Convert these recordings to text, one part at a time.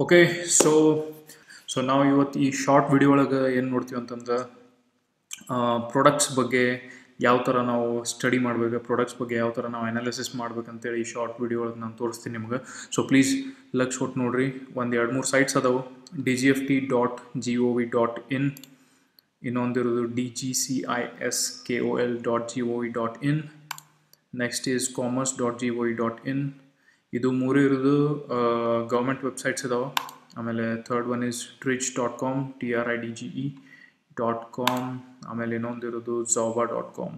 Okay so ನಾವು ಇವತ್ತು ಈ ಶಾರ್ಟ್ ವಿಡಿಯೋ ಒಳಗೆ ಏನು ನೋಡ್ತೀವಿ ಅಂತಂದ್ರೆ ಪ್ರಾಡಕ್ಟ್ಸ್ ಬಗ್ಗೆ ಯಾವ ಥರ ನಾವು ಸ್ಟಡಿ ಮಾಡಬೇಕು, ಪ್ರಾಡಕ್ಟ್ಸ್ ಬಗ್ಗೆ ಯಾವ ಥರ ನಾವು ಅನಾಲಿಸಿಸ್ ಮಾಡ್ಬೇಕಂತೇಳಿ ಈ ಶಾರ್ಟ್ ವಿಡಿಯೋ ಒಳಗೆ ನಾನು ತೋರಿಸ್ತೀನಿ ನಿಮ್ಗೆ. ಸೊ ಪ್ಲೀಸ್ ಲಕ್ಷ ಕೊಟ್ಟು ನೋಡ್ರಿ. ಒಂದು 2-3 ಸೈಟ್ಸ್ ಅದಾವೆ. DGFT.gov.in, ಇನ್ನೊಂದಿರೋದು DGCISKOL.gov.in, next is commerce.gov.in. ಇದು ಮೂರು ಇರೋದು ಗೌರ್ಮೆಂಟ್ ವೆಬ್ಸೈಟ್ಸ್ ಇದಾವೆ. ಆಮೇಲೆ third one is tridge.com, TRIDGE.com. ಆಮೇಲೆ ಇನ್ನೊಂದಿರೋದು zauba.com,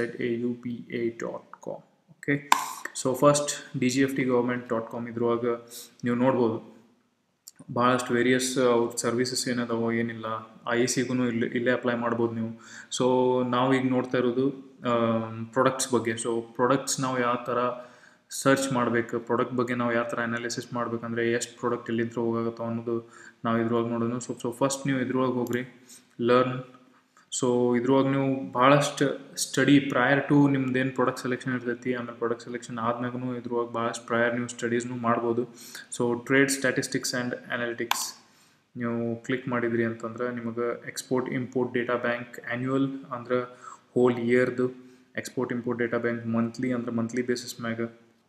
ZAUBA.com. Okay, so first DGFT.government.com ಇದ್ರೊಳಗೆ ನೀವು ನೋಡ್ಬೋದು ಭಾಳಷ್ಟು ವೇರಿಯಸ್ ಅವ್ರ ಸರ್ವಿಸಸ್ ಏನದಾವೋ ಏನಿಲ್ಲ. IECಗೂ ಇಲ್ಲೇ ಅಪ್ಲೈ ಮಾಡ್ಬೋದು ನೀವು. ಸೊ ನಾವು ಈಗ ನೋಡ್ತಾ ಇರೋದು ಪ್ರಾಡಕ್ಟ್ಸ್ ಬಗ್ಗೆ. ಸೊ ಪ್ರಾಡಕ್ಟ್ಸ್ ನಾವು ಯಾವ ಥರ ಸರ್ಚ್ ಮಾಡಬೇಕು, ಪ್ರಾಡಕ್ಟ್ ಬಗ್ಗೆ ನಾವು ಯಾವ ಥರ ಅನಾಲಿಸಿಸ್ ಮಾಡ್ಬೇಕಂದ್ರೆ ಎಷ್ಟು ಪ್ರಾಡಕ್ಟ್ ಎಲ್ಲಿಂದ ಹೋಗಾಗತ್ತೋ ಅನ್ನೋದು ನಾವು ಇದ್ರೊಳಗೆ ನೋಡೋಣ. ಸೊ ಫಸ್ಟ್ ನೀವು ಇದ್ರೊಳಗೆ ಹೋಗ್ರಿ, ಲರ್ನ್. ಸೊ ಇದ್ರೊಳಗೆ ನೀವು ಭಾಳಷ್ಟು ಸ್ಟಡಿ ಪ್ರಯರ್ ಟು ನಿಮ್ದೇನು ಪ್ರಾಡಕ್ಟ್ ಸೆಲೆಕ್ಷನ್ ಇರ್ತೈತಿ, ಆಮೇಲೆ ಪ್ರಾಡಕ್ಟ್ ಸೆಲೆಕ್ಷನ್ ಆದ್ಮೇಗೂ ಇದ್ರೊಳಗೆ ಭಾಳಷ್ಟು ಪ್ರಯರ್ ನೀವು ಸ್ಟಡೀಸ್ನು ಮಾಡ್ಬೋದು. So trade statistics and analytics ನೀವು ಕ್ಲಿಕ್ ಮಾಡಿದ್ರಿ ಅಂತಂದ್ರೆ ನಿಮಗೆ export import data bank annual ಅಂದ್ರೆ ಹೋಲ್ ಇಯರ್ದು, export import data bank monthly ಅಂದ್ರೆ ಮಂತ್ಲಿ ಬೇಸಿಸ್ ಮ್ಯಾಗ,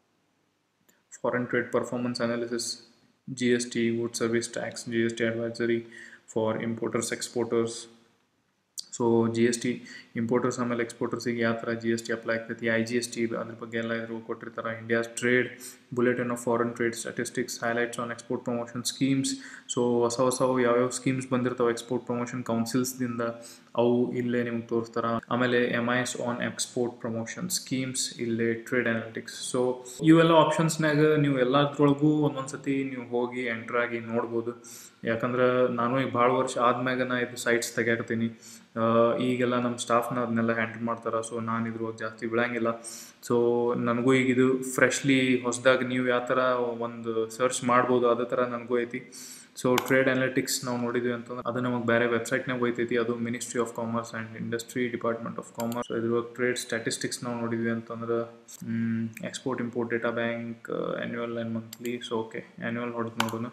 foreign trade performance analysis, GST, goods service tax, GST advisory for importers exporters. So GST importers ಆಮೇಲೆ ಎಕ್ಸ್ಪೋರ್ಟರ್ಸಿಗೆ ಯಾವ ಥರ GST ಅಪ್ಲೈ ಆಗ್ತೈತಿ, IGST ಅದ್ರ ಬಗ್ಗೆ ಎಲ್ಲ ಇದ್ರು ಕೊಟ್ಟಿರ್ತಾರೆ. India's trade, bulletin of foreign trade statistics, highlights on export promotion schemes. So ಹೊಸವು ಯಾವ್ಯಾವ ಸ್ಕೀಮ್ಸ್ ಬಂದಿರ್ತಾವೆ ಎಕ್ಸ್ಪೋರ್ಟ್ ಪ್ರಮೋಷನ್ ಕೌನ್ಸಿಲ್ಸ್ದಿಂದ, ಅವು ಇಲ್ಲೇ ನಿಮ್ಗೆ ತೋರಿಸ್ತಾರೆ. ಆಮೇಲೆ MIS on export promotion schemes, ಇಲ್ಲೇ ಟ್ರೇಡ್ ಅನಾಲಿಟಿಕ್ಸ್. ಸೊ ಇವೆಲ್ಲ ಆಪ್ಷನ್ಸ್ನಾಗ ನೀವು ಎಲ್ಲದ್ರೊಳಗೂ ಒಂದೊಂದ್ಸತಿ ನೀವು ಹೋಗಿ ಎಂಟ್ರ್ ಆಗಿ ನೋಡ್ಬೋದು. ಯಾಕಂದ್ರೆ ನಾನು ಈಗ ಭಾಳ ವರ್ಷ ಆದ್ಮ್ಯಾಗ ನಾ ಇದು ಸೈಟ್ಸ್ ತೆಗ್ಯಾಕತ್ತೀನಿ. ಈಗೆಲ್ಲ ನಮ್ಮ ಸ್ಟಾಫ್ನ ಅದನ್ನೆಲ್ಲ ಹ್ಯಾಂಡಲ್ ಮಾಡ್ತಾರೆ. ಸೊ ನಾನು ಇದ್ರೊಳಗೆ ಜಾಸ್ತಿ ಬಿಡಂಗಿಲ್ಲ. ಸೊ ನನಗೂ ಈಗ ಇದು ಫ್ರೆಶ್ಲಿ ಹೊಸದಾಗಿ ನೀವು ಯಾವ ಥರ ಒಂದು ಸರ್ಚ್ ಮಾಡ್ಬೋದು ಅದೇ ಥರ ನನಗೂ ಐತಿ. ಸೊ ಟ್ರೇಡ್ ಅನಾಲಿಟಿಕ್ಸ್ ನಾವು ನೋಡಿದ್ವಿ ಅಂತಂದ್ರೆ ಅದು ನಮಗೆ ಬೇರೆ ವೆಬ್ಸೈಟ್ನಾಗ ಹೋಯ್ತೈತಿ. ಅದು ministry of commerce and industry, department of commerce. ಇದ್ರೊಳಗೆ ಟ್ರೇಡ್ ಸ್ಟ್ಯಾಟಿಸ್ಟಿಕ್ಸ್ ನಾವು ನೋಡಿದ್ವಿ ಅಂತಂದ್ರೆ export import data bank annual and monthly. So okay, annual ಹೊಡೆದು ನೋಡೋಣ.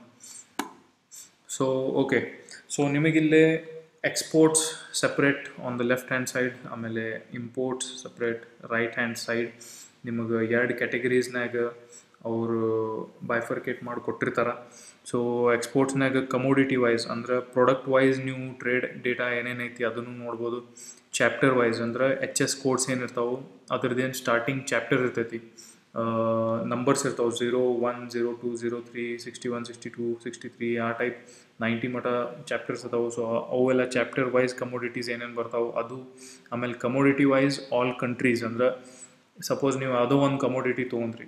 ಸೊ ಓಕೆ, ಸೊ ನಿಮಗಿಲ್ಲೇ exports separate on the left hand side, ಆಮೇಲೆ imports separate right hand side. ನಿಮಗೆ 2 ಕ್ಯಾಟಗರೀಸ್ನಾಗ ಅವರು ಬೈಫರ್ಕೇಟ್ ಮಾಡಿ ಕೊಟ್ಟಿರ್ತಾರೆ. ಸೊ ಎಕ್ಸ್ಪೋರ್ಟ್ಸ್ನಾಗ ಕಮೋಡಿಟಿ ವೈಸ್ ಅಂದ್ರೆ ಪ್ರಾಡಕ್ಟ್ ವೈಸ್ ನೀವು ಟ್ರೇಡ್ ಡೇಟಾ ಏನೇನೈತಿ ಅದನ್ನು ನೋಡ್ಬೋದು. ಚಾಪ್ಟರ್ ವೈಸ್ ಅಂದ್ರೆ HS ಕೋಡ್ಸ್ ಏನಿರ್ತಾವೆ ಅದ್ರದ್ದೇನು ಸ್ಟಾರ್ಟಿಂಗ್ ಚಾಪ್ಟರ್ ಇರ್ತೈತಿ, ನಂಬರ್ಸ್ ಇರ್ತಾವೆ 0, 1, 0, 2, 0, 3, 61, 62, 63 ಆ ಟೈಪ್ 90 ಮಟ ಚಾಪ್ಟರ್ಸ್ ಅದಾವೆ. ಸೊ ಅವೆಲ್ಲ ಚಾಪ್ಟರ್ ವೈಸ್ ಕಮೋಡಿಟೀಸ್ ಏನೇನು ಬರ್ತಾವೆ ಅದು. ಆಮೇಲೆ ಕಮೋಡಿಟಿ ವೈಸ್ ಆಲ್ ಕಂಟ್ರೀಸ್ ಅಂದ್ರೆ ಸಪೋಸ್ ನೀವು ಯಾವುದೋ ಒಂದು ಕಮೋಡಿಟಿ ತೊಗೊಂಡ್ರಿ,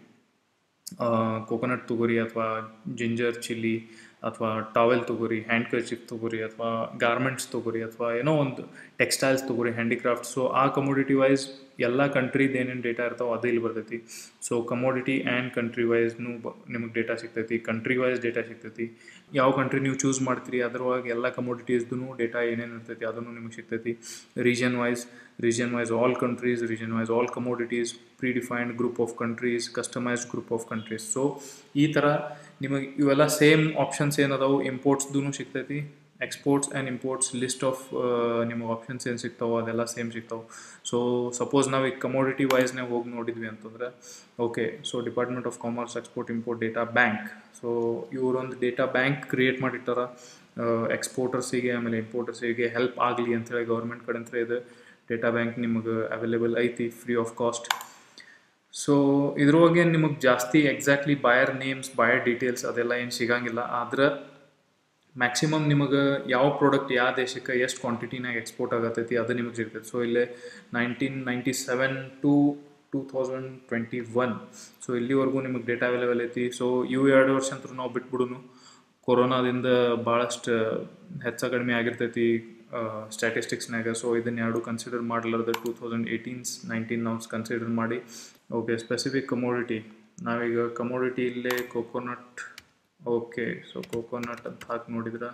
ಕೋಕೋನಟ್ ತೊಗೋರಿ ಅಥವಾ ಜಿಂಜರ್ ಚಿಲ್ಲಿ ಅಥವಾ ಟಾವೆಲ್ ತೊಗೋರಿ, ಹ್ಯಾಂಡ್ ಕರ್ಚಿಫ್ ತೊಗೋರಿ ಅಥವಾ ಗಾರ್ಮೆಂಟ್ಸ್ ತೊಗೋರಿ ಅಥವಾ ಏನೋ ಒಂದು ಟೆಕ್ಸ್ಟೈಲ್ಸ್ ತೊಗೋರಿ, ಹ್ಯಾಂಡಿಕ್ರಾಫ್ಟ್. ಸೊ ಆ ಕಮೋಡಿಟಿ ವೈಸ್ ಎಲ್ಲ ಕಂಟ್ರಿದು ಏನೇನು ಡೇಟಾ ಇರ್ತಾವೆ ಅದು ಇಲ್ಲಿ ಬರ್ತೈತಿ. ಸೊ ಕಮೋಡಿಟಿ ಆ್ಯಂಡ್ ಕಂಟ್ರಿ ವೈಸ್ನು ನಿಮಗೆ ಡೇಟಾ ಸಿಗ್ತೈತಿ, ಕಂಟ್ರಿ ವೈಸ್ ಡೇಟಾ ಸಿಗ್ತೈತಿ. ಯಾವ ಕಂಟ್ರಿ ನೀವು ಚೂಸ್ ಮಾಡ್ತೀರಿ ಅದ್ರೊಳಗೆ ಎಲ್ಲ ಕಮೋಡಿಟೀಸ್ದು ಡೇಟಾ ಏನೇನು ಇರ್ತೈತಿ ಅದನ್ನು ನಿಮಗೆ ಸಿಗ್ತೈತಿ. Region wise all countries, region wise all commodities, predefined group of countries, customized group of countries. So ಈ ಥರ ನಿಮಗೆ ಇವೆಲ್ಲ ಸೇಮ್ ಆಪ್ಷನ್ಸ್ ಏನದಾವು ಇಂಪೋರ್ಟ್ಸ್ದು ಸಿಗ್ತೈತಿ. Exports and imports list of ನಿಮಗೆ ಆಪ್ಷನ್ಸ್ ಏನು ಸಿಗ್ತಾವೆ ಅದೆಲ್ಲ ಸೇಮ್ ಸಿಗ್ತಾವೆ. ಸೊ ಸಪೋಸ್ ನಾವು ಈಗ ಕಮೋಡಿಟಿ ವೈಸ್ನಾಗ ಹೋಗಿ ನೋಡಿದ್ವಿ ಅಂತಂದ್ರೆ okay, so department of commerce export import data bank. So ಇವರೊಂದು ಡೇಟಾ ಬ್ಯಾಂಕ್ ಕ್ರಿಯೇಟ್ ಮಾಡಿರ್ತಾರೆ ಎಕ್ಸ್ಪೋರ್ಟರ್ಸಿಗೆ ಆಮೇಲೆ ಇಂಪೋರ್ಟರ್ಸಿಗೆ ಹೆಲ್ಪ್ ಆಗಲಿ ಅಂಥೇಳಿ ಗೌರ್ಮೆಂಟ್ ಕಡೆಂತ್ರ ಇದು ಡೇಟಾ ಬ್ಯಾಂಕ್ ನಿಮಗೆ ಅವೈಲೇಬಲ್ ಐತಿ ಫ್ರೀ ಆಫ್ ಕಾಸ್ಟ್. ಸೊ ಇದ್ರೊಳಗೆ ನಿಮಗೆ ಜಾಸ್ತಿ exactly buyer names, buyer details ಅದೆಲ್ಲ ಏನು ಸಿಗಂಗಿಲ್ಲ. ಆದ್ರೆ ಮ್ಯಾಕ್ಸಿಮಮ್ ನಿಮಗೆ ಯಾವ ಪ್ರಾಡಕ್ಟ್ ಯಾವ ದೇಶಕ್ಕೆ ಎಷ್ಟು ಕ್ವಾಂಟಿಟಿನಾಗ ಎಕ್ಸ್ಪೋರ್ಟ್ ಆಗತ್ತೈತಿ ಅದು ನಿಮಗೆ ಸಿಗ್ತೈತಿ. ಸೊ ಇಲ್ಲೇ 1997 to 2021 ಸೊ ಇಲ್ಲಿವರೆಗೂ ನಿಮಗೆ ಡೇಟಾ ಅವೈಲೇಬಲ್ ಐತಿ. ಸೊ ಇವು 2 ವರ್ಷ ಅಂತೂ ನಾವು ಬಿಟ್ಬಿಡುನು, ಕೊರೋನಾದಿಂದ ಭಾಳಷ್ಟು ಹೆಚ್ಚು ಕಡಿಮೆ ಆಗಿರ್ತೈತಿ ಸ್ಟ್ಯಾಟಿಸ್ಟಿಕ್ಸ್ನಾಗ. ಸೊ ಇದನ್ನು 2 ಕನ್ಸಿಡರ್ ಮಾಡಲಾರ್ದ 2018-19 ನಾವು ಕನ್ಸಿಡರ್ ಮಾಡಿ ಓಕೆ ಸ್ಪೆಸಿಫಿಕ್ ಕಮೋಡಿಟಿ. ನಾವೀಗ ಕಮೋಡಿಟಿ ಇಲ್ಲೇ ಕೋಕೋನಟ್. ಓಕೆ, ಸೊ ಕೋಕೋನಟ್ ಅಂತ ಹಾಕಿ ನೋಡಿದ್ರೆ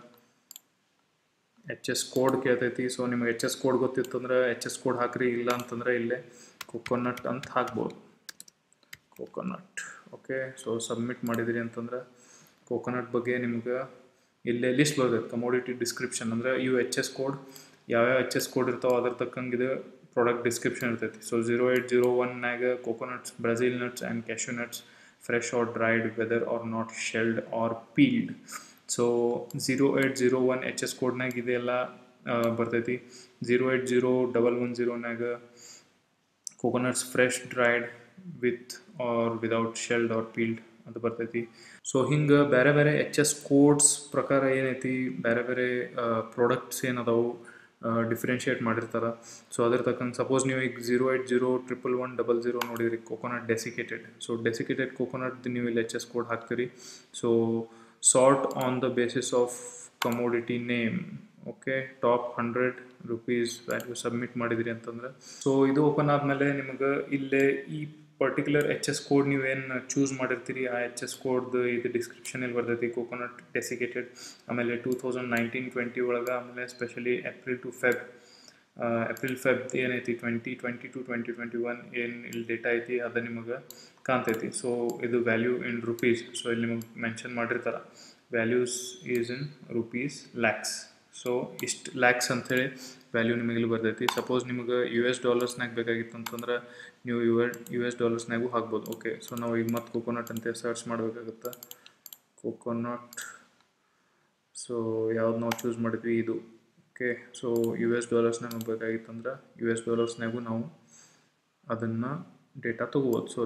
HS ಕೋಡ್ ಕೇಳ್ತೈತಿ. ಸೊ ನಿಮಗೆ HS ಕೋಡ್ ಗೊತ್ತಿತ್ತಂದ್ರೆ HS ಕೋಡ್ ಹಾಕ್ರಿ, ಇಲ್ಲ ಅಂತಂದ್ರೆ ಇಲ್ಲೇ ಕೋಕೋನಟ್ ಅಂತ ಹಾಕ್ಬೋದು, ಕೋಕೋನಟ್. ಓಕೆ, ಸೊ ಸಬ್ಮಿಟ್ ಮಾಡಿದಿರಿ ಅಂತಂದ್ರೆ ಕೋಕೋನಟ್ ಬಗ್ಗೆ ನಿಮ್ಗೆ ಇಲ್ಲೇ ಲಿಸ್ಟ್ ಬರ್ತೈತೆ. ಕಮೋಡಿಟಿ ಡಿಸ್ಕ್ರಿಪ್ಷನ್ ಅಂದರೆ ಇವು HS ಕೋಡ್, ಯಾವ್ಯಾವ HS ಕೋಡ್ ಇರ್ತಾವೆ ಅದ್ರ ತಕ್ಕಂಗೆ ಪ್ರಾಡಕ್ಟ್ ಡಿಸ್ಕ್ರಿಪ್ಷನ್ ಇರ್ತೈತಿ. ಸೊ 0801ನಾಗ coconuts, Brazil nuts and cashew nuts, fresh or dried, whether or not shelled or peeled. So 0801 HS ಕೋಡ್ನಾಗ ಇದೆಲ್ಲ ಬರ್ತೈತಿ. 080110ನಾಗ coconuts fresh dried with or without shelled or peeled ಅಂತ ಬರ್ತೈತಿ. ಸೊ ಹಿಂಗೆ ಬೇರೆ ಬೇರೆ HS ಕೋಡ್ಸ್ ಪ್ರಕಾರ ಏನೈತಿ, ಬೇರೆ ಬೇರೆ ಪ್ರಾಡಕ್ಟ್ಸ್ ಏನದಾವು ಡಿಫ್ರೆನ್ಷಿಯೇಟ್ ಮಾಡಿರ್ತಾರೆ. ಸೊ ಅದ್ರ ತಕ್ಕಂಗೆ ಸಪೋಸ್ ನೀವು ಈಗ 08011100 ನೋಡಿದ್ರಿ coconut desiccated. So desiccated coconut ನೀವು ಇಲ್ಲಿ HS ಕೋಡ್ ಹಾಕ್ತೀರಿ. So sort on the basis of commodity name. Okay, top 100 rupees value submit ಮಾಡಿದ್ರಿ ಅಂತಂದ್ರೆ, ಸೊ ಇದು ಓಪನ್ ಆದಮೇಲೆ ನಿಮಗೆ ಇಲ್ಲೇ ಈ ಪರ್ಟಿಕ್ಯುಲರ್ HS ಕೋಡ್ ನೀವೇನು ಚೂಸ್ ಮಾಡಿರ್ತೀರಿ ಆ HS ಕೋಡ್ದು ಇದು ಡಿಸ್ಕ್ರಿಪ್ಷನ್ ಇಲ್ಲಿ ಬರ್ತೈತಿ. ಕೋಕೋನಟ್ ಡೆಸಿಕೇಟೆಡ್, ಆಮೇಲೆ 2019-20 ಒಳಗೆ, ಆಮೇಲೆ ಸ್ಪೆಷಲಿ ಏಪ್ರಿಲ್ ಫೆಬ್ ಏನೈತಿ 2020 to 2021 ಏನು ಇಲ್ಲಿ ಡೇಟಾ ಐತಿ ಅದು ನಿಮಗೆ ಕಾಣ್ತೈತಿ. ಸೊ ಇದು ವ್ಯಾಲ್ಯೂ ಇನ್ ರುಪೀಸ್. ಸೊ ಇಲ್ಲಿ ನಿಮಗೆ ಮೆನ್ಷನ್ ಮಾಡಿರ್ತಾರೆ values is in rupees lakhs. So ಇಷ್ಟು ಲ್ಯಾಕ್ಸ್ ಅಂಥೇಳಿ ವ್ಯಾಲ್ಯೂ ನಿಮಗೆ ಇಲ್ಲಿ ಬರ್ತೈತಿ. ಸಪೋಸ್ ನಿಮಗೆ $ನಾಗ ಬೇಕಾಗಿತ್ತು ಅಂತಂದ್ರೆ ನೀವು $ನಾಗೂ ಹಾಕ್ಬೋದು. ಓಕೆ, ಸೊ ನಾವು ಈಗ ಮತ್ತೆ ಕೋಕೋನಟ್ ಅಂತ ಸರ್ಚ್ ಮಾಡಬೇಕಾಗುತ್ತೆ. ಕೋಕೋನಟ್, ಸೊ ಯಾವ್ದು ನಾವು ಚೂಸ್ ಮಾಡಿದ್ವಿ ಇದು. ಓಕೆ, ಸೊ $ನಾಗ ಬೇಕಾಗಿತ್ತಂದ್ರೆ $ನಾಗೂ ನಾವು ಅದನ್ನು ಡೇಟಾ ತೊಗೋಬೋದು. So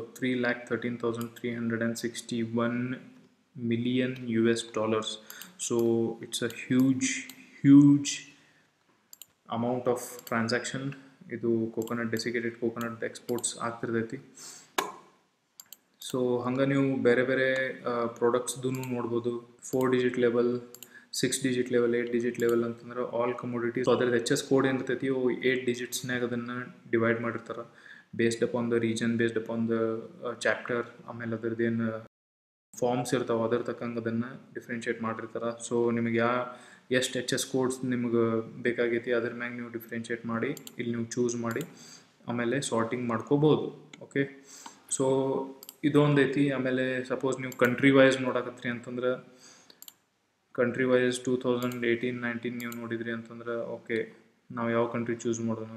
3,13,361 million $. So it's a huge amount of transaction. ಇದು ಕೋಕೋನಟ್ ಡೆಸಿಕೇಟೆಡ್ ಕೋಕೋನಟ್ ಎಕ್ಸ್ಪೋರ್ಟ್ಸ್ ಆಗ್ತಿರ್ತೈತಿ. ಸೊ ಹಂಗೆ ನೀವು ಬೇರೆ ಬೇರೆ ಪ್ರಾಡಕ್ಟ್ಸ್ದು ನೋಡ್ಬೋದು. 4 digit level, 6 digit level, 8 digit level ಅಂತಂದ್ರೆ ಆಲ್ ಕಮೋಡಿಟೀಸ್. ಸೊ ಅದ್ರದ್ದು HS ಕೋಡ್ ಏನಿರ್ತೈತಿ ಅವು 8 digitsನಾಗ ಅದನ್ನು ಡಿವೈಡ್ ಮಾಡಿರ್ತಾರೆ based upon the region, based upon the chapter, ಆಮೇಲೆ ಅದ್ರದ್ದು ಏನು ಫಾರ್ಮ್ಸ್ ಇರ್ತಾವೆ ಅದರ ತಕ್ಕಂಗೆ ಅದನ್ನು ಡಿಫ್ರೆನ್ಷಿಯೇಟ್ ಮಾಡಿರ್ತಾರೆ. ಸೊ ನಿಮಗೆ ಎಷ್ಟು HS ಕೋಡ್ಸ್ ನಿಮಗೆ ಬೇಕಾಗೈತಿ ಅದ್ರ ಮ್ಯಾಗ ನೀವು ಡಿಫ್ರೆನ್ಷಿಯೇಟ್ ಮಾಡಿ ಇಲ್ಲಿ ನೀವು ಚೂಸ್ ಮಾಡಿ ಆಮೇಲೆ ಸಾರ್ಟಿಂಗ್ ಮಾಡ್ಕೋಬೋದು. ಓಕೆ, ಸೊ ಇದೊಂದೈತಿ. ಆಮೇಲೆ ಸಪೋಸ್ ನೀವು ಕಂಟ್ರಿ ವೈಸ್ ನೋಡಕತ್ರಿ ಅಂತಂದ್ರೆ, ಕಂಟ್ರಿ ವೈಸ್ 2018-19 ನೀವು ನೋಡಿದ್ರಿ ಅಂತಂದ್ರೆ, ಓಕೆ ನಾವು ಯಾವ ಕಂಟ್ರಿ ಚೂಸ್ ಮಾಡೋಣ.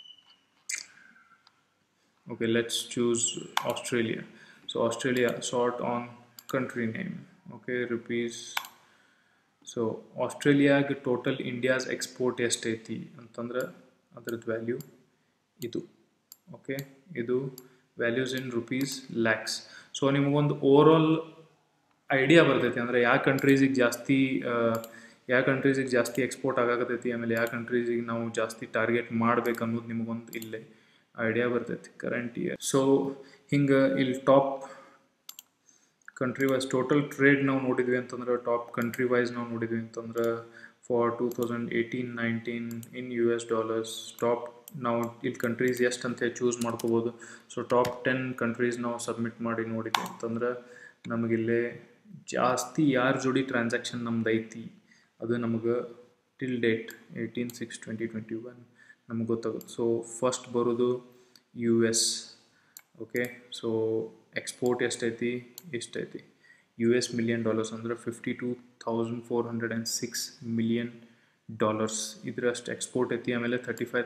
Okay, let's choose Australia. So Australia, sort on country name. Okay, rupees. ಸೊ ಆಸ್ಟ್ರೇಲಿಯಾಗೆ ಟೋಟಲ್ ಇಂಡಿಯಾಸ್ ಎಕ್ಸ್ಪೋರ್ಟ್ ಎಷ್ಟೈತಿ ಅಂತಂದ್ರೆ ಅದ್ರದ್ದು ವ್ಯಾಲ್ಯೂ ಇದು. ಓಕೆ, ಇದು values in rupees lakhs. So ನಿಮಗೊಂದು ಓವರಾಲ್ ಐಡಿಯಾ ಬರ್ತೈತಿ ಅಂದರೆ ಯಾವ ಕಂಟ್ರೀಸಿಗೆ ಜಾಸ್ತಿ ಎಕ್ಸ್ಪೋರ್ಟ್ ಆಗಾಕತ್ತೈತಿ, ಆಮೇಲೆ ಯಾವ ಕಂಟ್ರೀಸಿಗೆ ನಾವು ಜಾಸ್ತಿ ಟಾರ್ಗೆಟ್ ಮಾಡ್ಬೇಕು ಅನ್ನೋದು ನಿಮಗೊಂದು ಇಲ್ಲೇ ಐಡಿಯಾ ಬರ್ತೈತಿ ಕರೆಂಟ್ ಇಯರ್. ಸೊ ಹಿಂಗೆ ಇಲ್ಲಿ top country wise total trade ನಾವು ನೋಡಿದ್ವಿ ಅಂತಂದ್ರೆ, ಟಾಪ್ ಕಂಟ್ರಿ ವೈಸ್ ನಾವು ನೋಡಿದ್ವಿ ಅಂತಂದ್ರೆ ಫಾರ್ 2018-19 ಇನ್ $, ಟಾಪ್ ನಾವು ಇಲ್ಲಿ ಕಂಟ್ರೀಸ್ ಎಷ್ಟು ಅಂತ ಚೂಸ್ ಮಾಡ್ಕೋಬೋದು. ಸೊ ಟಾಪ್ 10 ಕಂಟ್ರೀಸ್ ನಾವು ಸಬ್ಮಿಟ್ ಮಾಡಿ ನೋಡಿದ್ವಿ ಅಂತಂದ್ರೆ ನಮಗಿಲ್ಲೇ ಜಾಸ್ತಿ ಯಾರ ಜೋಡಿ ಟ್ರಾನ್ಸಾಕ್ಷನ್ ನಮ್ದು ಐತಿ ಅದು ನಮಗೆ ಟಿಲ್ ಡೇಟ್ 18/6/2021 ನಮಗೆ ಗೊತ್ತಾಗುತ್ತೆ. ಸೊ ಫಸ್ಟ್ ಬರೋದು US. ಓಕೆ, ಸೊ ಎಕ್ಸ್ಪೋರ್ಟ್ ಎಷ್ಟೈತಿ, ಎಷ್ಟೈತಿ $, $million ಅಂದರೆ $52,406 million. ಇದರಷ್ಟು ಎಕ್ಸ್ಪೋರ್ಟ್ ಐತಿ. ಆಮೇಲೆ